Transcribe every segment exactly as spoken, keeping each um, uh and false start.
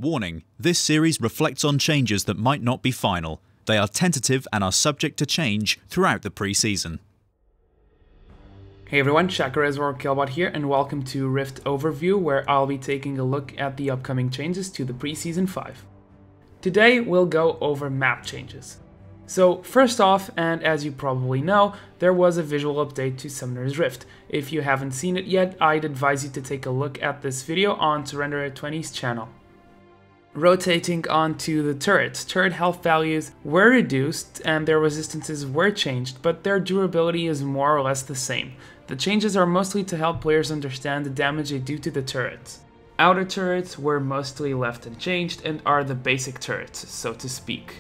Warning, this series reflects on changes that might not be final. They are tentative and are subject to change throughout the pre-season. Hey everyone, Shakarezor Killbot here, and welcome to Rift Overview, where I'll be taking a look at the upcoming changes to the Pre-Season five. Today we'll go over map changes. So first off, and as you probably know, there was a visual update to Summoner's Rift. If you haven't seen it yet, I'd advise you to take a look at this video on Surrender twenty's channel. Rotating onto the turrets, turret health values were reduced and their resistances were changed, but their durability is more or less the same. The changes are mostly to help players understand the damage they do to the turrets. Outer turrets were mostly left unchanged and are the basic turrets, so to speak.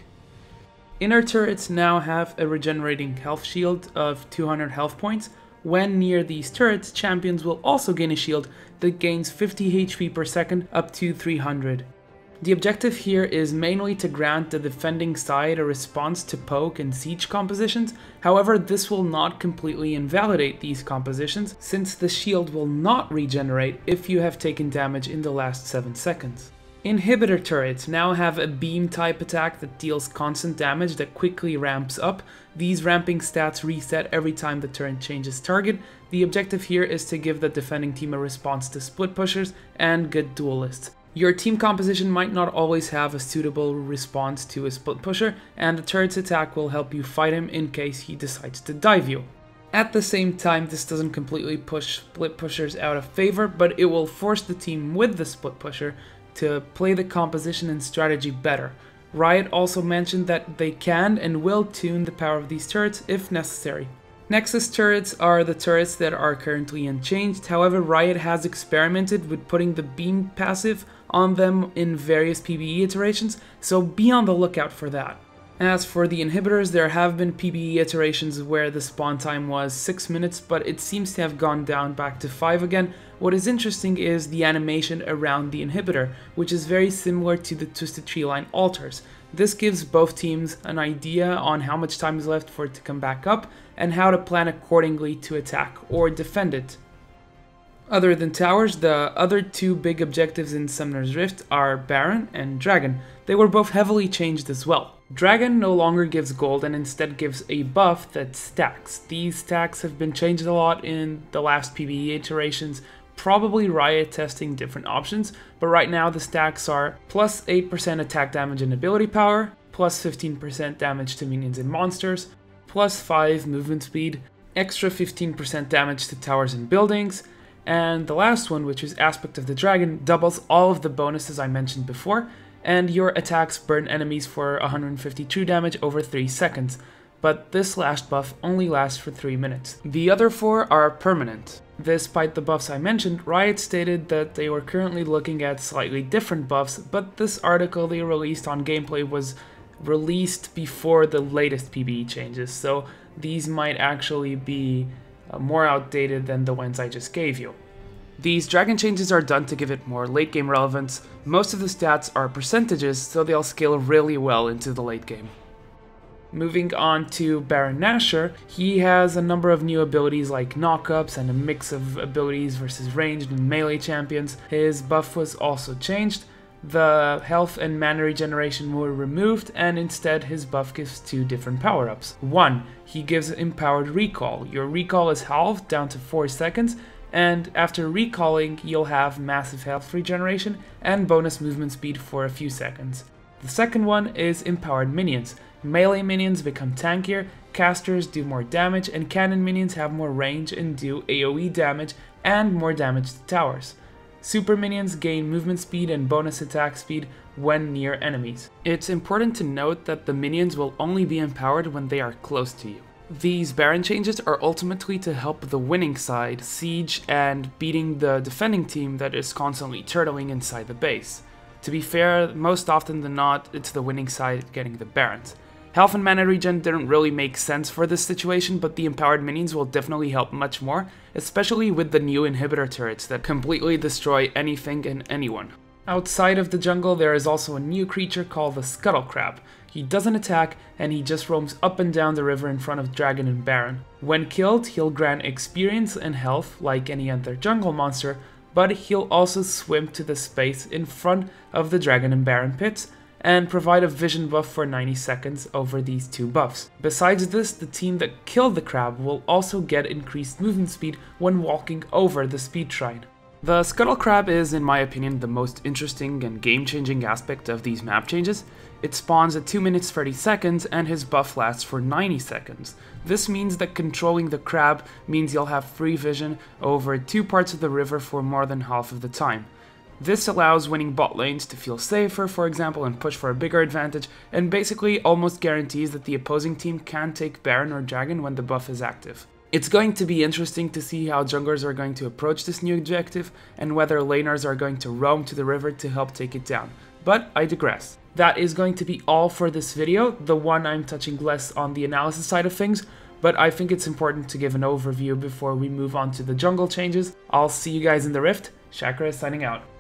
Inner turrets now have a regenerating health shield of two hundred health points. When near these turrets, champions will also gain a shield that gains fifty H P per second up to three hundred. The objective here is mainly to grant the defending side a response to poke and siege compositions. However, this will not completely invalidate these compositions, since the shield will not regenerate if you have taken damage in the last seven seconds. Inhibitor turrets now have a beam type attack that deals constant damage that quickly ramps up. These ramping stats reset every time the turret changes target. The objective here is to give the defending team a response to split pushers and good duelists. Your team composition might not always have a suitable response to a split pusher, and the turret's attack will help you fight him in case he decides to dive you. At the same time, this doesn't completely push split pushers out of favor, but it will force the team with the split pusher to play the composition and strategy better. Riot also mentioned that they can and will tune the power of these turrets if necessary. Nexus turrets are the turrets that are currently unchanged. However, Riot has experimented with putting the beam passive on them in various P B E iterations, so be on the lookout for that. As for the inhibitors, there have been P B E iterations where the spawn time was six minutes, but it seems to have gone down back to five again. What is interesting is the animation around the inhibitor, which is very similar to the Twisted Treeline altars. This gives both teams an idea on how much time is left for it to come back up, and how to plan accordingly to attack or defend it. Other than towers, the other two big objectives in Summoner's Rift are Baron and Dragon. They were both heavily changed as well. Dragon no longer gives gold and instead gives a buff that stacks. These stacks have been changed a lot in the last P B E iterations, probably Riot testing different options, but right now the stacks are plus eight percent attack damage and ability power, plus fifteen percent damage to minions and monsters, plus five movement speed, extra fifteen percent damage to towers and buildings, and the last one, which is Aspect of the Dragon, doubles all of the bonuses I mentioned before, and your attacks burn enemies for one hundred fifty true damage over three seconds, but this last buff only lasts for three minutes. The other four are permanent. Despite the buffs I mentioned, Riot stated that they were currently looking at slightly different buffs, but this article they released on Gameplay was released before the latest P B E changes, so these might actually be uh, more outdated than the ones I just gave you. These dragon changes are done to give it more late game relevance. Most of the stats are percentages, so they'll scale really well into the late game. Moving on to Baron Nashor, he has a number of new abilities like knockups and a mix of abilities versus ranged and melee champions. His buff was also changed. The health and mana regeneration were removed, and instead his buff gives two different power-ups. One, he gives empowered recall. Your recall is halved down to four seconds, and after recalling you'll have massive health regeneration and bonus movement speed for a few seconds. The second one is empowered minions. Melee minions become tankier, casters do more damage, and cannon minions have more range and do AoE damage and more damage to towers. Super minions gain movement speed and bonus attack speed when near enemies. It's important to note that the minions will only be empowered when they are close to you. These Baron changes are ultimately to help the winning side siege and beating the defending team that is constantly turtling inside the base. To be fair, most often than not, it's the winning side getting the Barons. Health and mana regen didn't really make sense for this situation, but the empowered minions will definitely help much more, especially with the new inhibitor turrets that completely destroy anything and anyone. Outside of the jungle, there is also a new creature called the Scuttle Crab. He doesn't attack, and he just roams up and down the river in front of Dragon and Baron. When killed, he'll grant experience and health like any other jungle monster, but he'll also swim to the space in front of the Dragon and Baron pits and provide a vision buff for ninety seconds over these two buffs. Besides this, the team that killed the crab will also get increased movement speed when walking over the speed shrine. The Scuttle Crab is, in my opinion, the most interesting and game-changing aspect of these map changes. It spawns at two minutes thirty seconds and his buff lasts for ninety seconds. This means that controlling the crab means you'll have free vision over two parts of the river for more than half of the time. This allows winning bot lanes to feel safer, for example, and push for a bigger advantage, and basically almost guarantees that the opposing team can take Baron or Dragon when the buff is active. It's going to be interesting to see how junglers are going to approach this new objective, and whether laners are going to roam to the river to help take it down. But I digress. That is going to be all for this video, the one I'm touching less on the analysis side of things, but I think it's important to give an overview before we move on to the jungle changes. I'll see you guys in the Rift. Chakra is signing out.